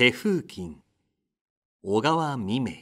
手風琴、小川未明。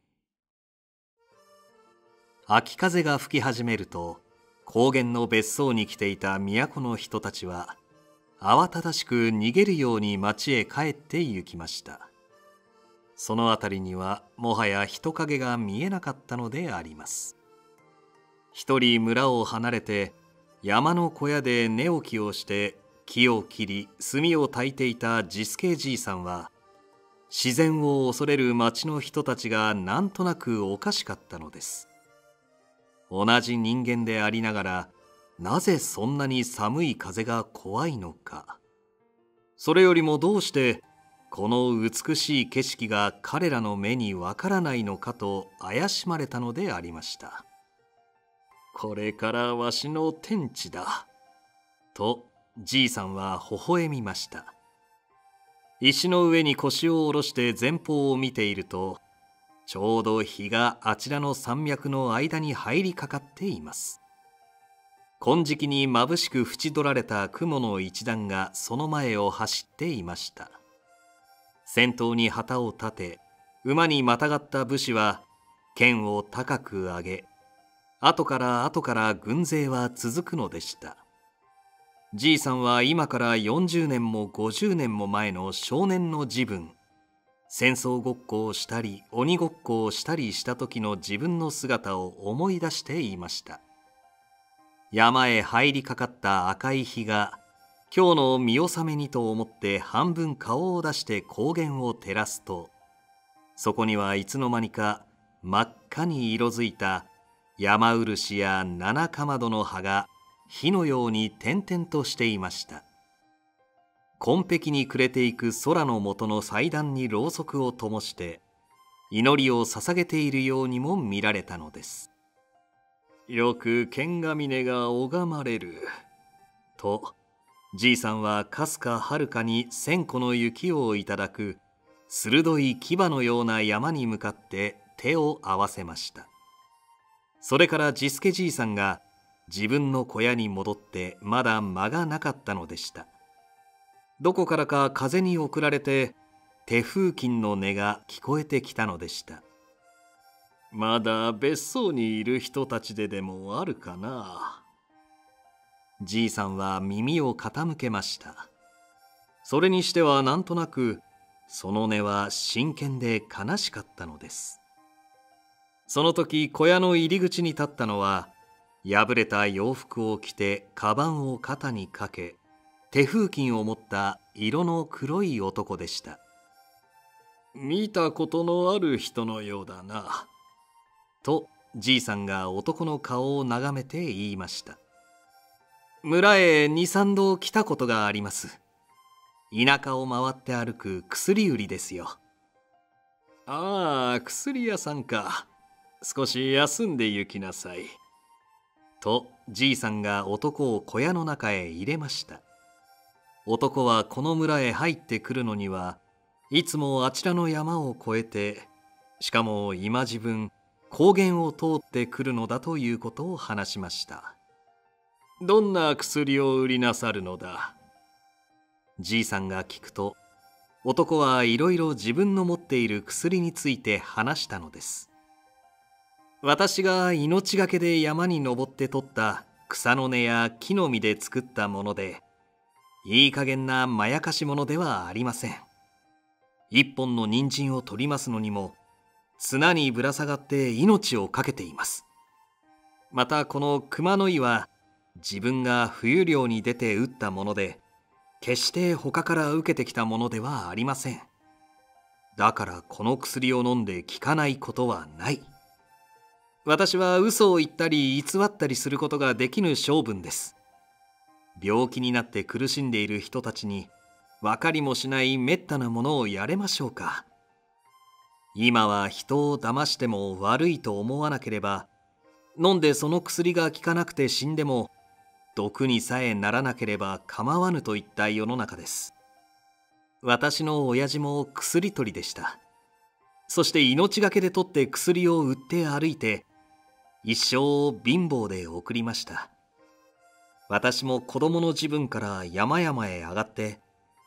秋風が吹き始めると、高原の別荘に来ていた都の人たちは慌ただしく逃げるように町へ帰って行きました。そのあたりにはもはや人影が見えなかったのであります。一人村を離れて山の小屋で寝起きをして木を切り炭を焚いていた治助じいさんは、自然を恐れる町の人たちがなんとなくおかしかったのです。同じ人間でありながら、なぜそんなに寒い風が怖いのか。それよりもどうしてこの美しい景色が彼らの目にわからないのかと怪しまれたのでありました。これからわしの天地だ。とじいさんは微笑みました。石の上に腰を下ろして前方を見ていると、ちょうど日があちらの山脈の間に入りかかっています。金色にまぶしく縁取られた雲の一段がその前を走っていました。先頭に旗を立て、馬にまたがった武士は剣を高く上げ、後から軍勢は続くのでした。じいさんは今から40年も50年も前の少年の時分、戦争ごっこをしたり鬼ごっこをしたりした時の自分の姿を思い出していました。山へ入りかかった赤い日が今日の見納めにと思って半分顔を出して高原を照らすと、そこにはいつの間にか真っ赤に色づいた山漆や七かまどの葉が火のように点々としていました。紺碧に暮れていく空の下の祭壇にろうそくを灯して祈りを捧げているようにも見られたのです。よく剣ヶ峰が拝まれる。とじいさんはかすかはるかに千個の雪をいただく鋭い牙のような山に向かって手を合わせました。それから治助じいさんが自分の小屋に戻ってまだ間がなかったのでした。どこからか風に送られて手風琴の音が聞こえてきたのでした。まだ別荘にいる人たちでもあるかな。じいさんは耳を傾けました。それにしてはなんとなくその音は真剣で悲しかったのです。その時小屋の入り口に立ったのは、破れた洋服を着てカバンを肩にかけ手風琴を持った色の黒い男でした。見たことのある人のようだな。とじいさんが男の顔を眺めて言いました。村へ2、3度来たことがあります。田舎を回って歩く薬売りですよ。ああ、薬屋さんか。少し休んで行きなさい。とじいさんが男を小屋の中へ入れました。男はこの村へ入ってくるのにはいつもあちらの山を越えて、しかも今自分高原を通ってくるのだということを話しました。どんな薬を売りなさるのだ。じいさんが聞くと、男はいろいろ自分の持っている薬について話したのです。私が命がけで山に登って取った草の根や木の実で作ったもので、いい加減なまやかしものではありません。一本の人参を取りますのにも、綱にぶら下がって命を懸けています。またこの熊の井は、自分が冬猟に出て打ったもので、決して他から受けてきたものではありません。だからこの薬を飲んで効かないことはない。私は嘘を言ったり偽ったりすることができぬ性分です。病気になって苦しんでいる人たちに分かりもしないめったなものをやれましょうか。今は人を騙しても悪いと思わなければ、飲んでその薬が効かなくて死んでも毒にさえならなければ構わぬといった世の中です。私の親父も薬取りでした。そして命がけで取って薬を売って歩いて、一生を貧乏で送りました。私も子供の時分から山々へ上がって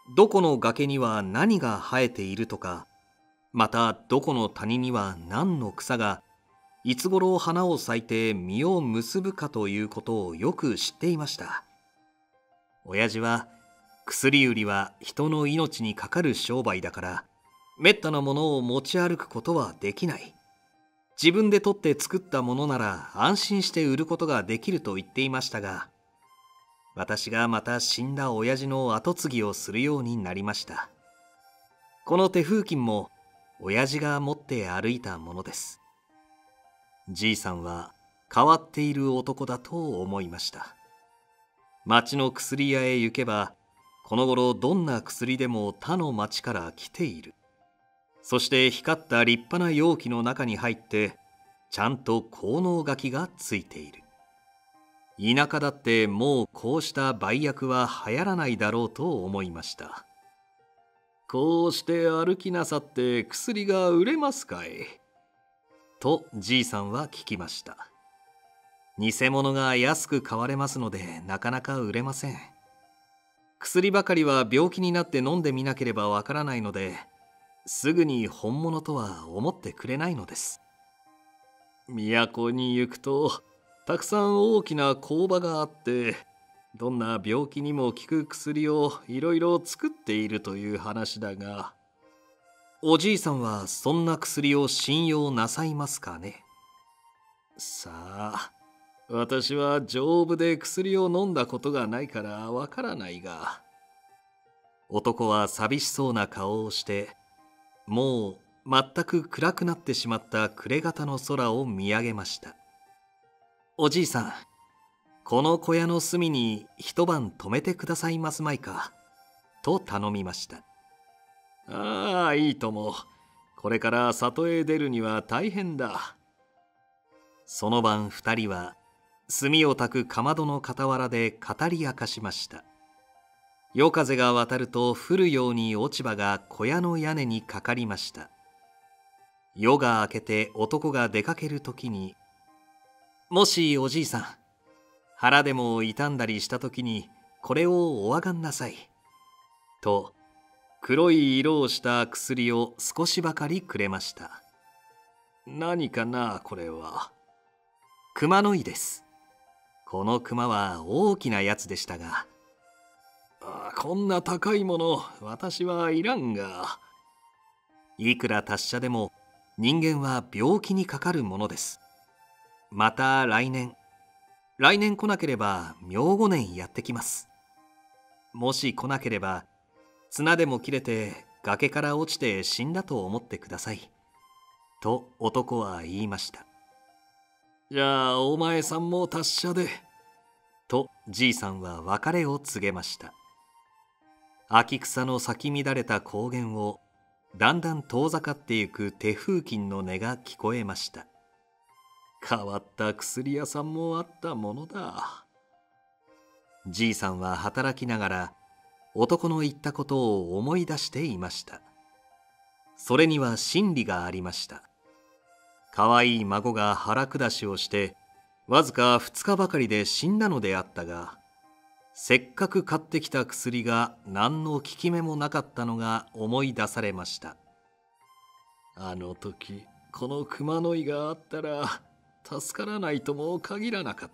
どこの崖には何が生えているとか、またどこの谷には何の草がいつ頃花を咲いて実を結ぶかということをよく知っていました。親父は、薬売りは人の命にかかる商売だから、めったなものを持ち歩くことはできない。自分で取って作ったものなら安心して売ることができると言っていましたが、私がまた死んだ親父の跡継ぎをするようになりました。この手風琴も親父が持って歩いたものです。じいさんは変わっている男だと思いました。町の薬屋へ行けば、この頃どんな薬でも他の町から来ている。そして光った立派な容器の中に入って、ちゃんと効能書きがついている。田舎だってもうこうした売薬は流行らないだろうと思いました。こうして歩きなさって薬が売れますかいとじいさんは聞きました。偽物が安く買われますのでなかなか売れません。薬ばかりは病気になって飲んでみなければわからないので、すぐに本物とは思ってくれないのです。都に行くとたくさん大きな工場があって、どんな病気にも効く薬をいろいろ作っているという話だが、おじいさんはそんな薬を信用なさいますかね。さあ、私は丈夫で薬を飲んだことがないからわからないが。男は寂しそうな顔をして、もう全く暗くなってしまった暮れ方の空を見上げました。おじいさん、この小屋の隅に一晩泊めてくださいますまいか、と頼みました。ああ、いいとも。これから里へ出るには大変だ。その晩二人は、炭を焚くかまどの傍らで語り明かしました。夜風が渡ると降るように落ち葉が小屋の屋根にかかりました。夜が明けて男が出かけるときに、もしおじいさん、腹でも痛んだりしたときにこれをおあがんなさい。と、黒い色をした薬を少しばかりくれました。何かな、これは。熊の井です。この熊は大きなやつでしたが、こんな高いもの私はいらんが。いくら達者でも人間は病気にかかるものです。また来年来なければ明後年やってきます。もし来なければ綱でも切れて崖から落ちて死んだと思ってください。と男は言いました。じゃあお前さんも達者で。とじいさんは別れを告げました。秋草の咲き乱れた高原をだんだん遠ざかってゆく手風琴の音が聞こえました。変わった薬屋さんもあったものだ。じいさんは働きながら男の言ったことを思い出していました。それには真理がありました。かわいい孫が腹下しをしてわずか2日ばかりで死んだのであったが、せっかく買ってきた薬が何の効き目もなかったのが思い出されました。あの時この熊の井があったら助からないとも限らなかった。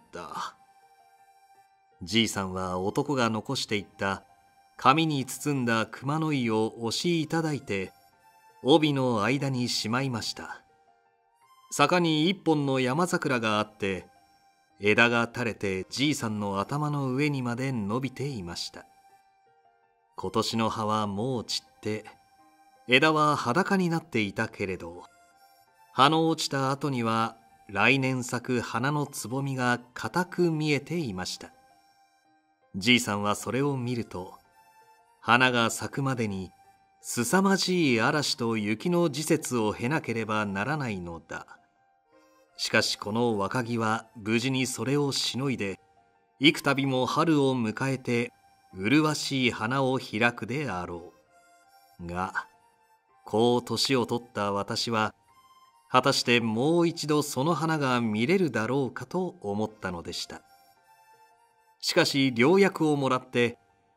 じいさんは男が残していった紙に包んだ熊の井を押しいただいて帯の間にしまいました。坂に一本の山桜があって、枝が垂れてじいさんの頭の上にまで伸びていました。今年の葉はもう散って、枝は裸になっていたけれど、葉の落ちた後には来年咲く花のつぼみが固く見えていました。じいさんはそれを見ると、花が咲くまでに凄まじい嵐と雪の時節を経なければならないのだ。しかしこの若木は無事にそれをしのいで、幾度も春を迎えて麗しい花を開くであろう。が、こう年を取った私は、果たしてもう一度その花が見れるだろうかと思ったのでした。しかし良薬をもらって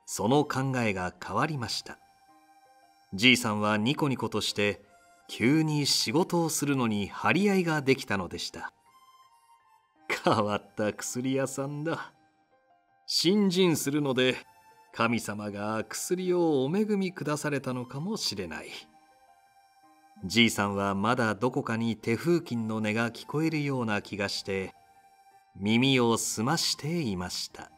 その考えが変わりました。じいさんはニコニコとして急に仕事をするのに張り合いができたのでした。変わった薬屋さんだ。信心するので神様が薬をお恵みくだされたのかもしれない。じいさんはまだどこかに手風琴の音が聞こえるような気がして耳を澄ましていました。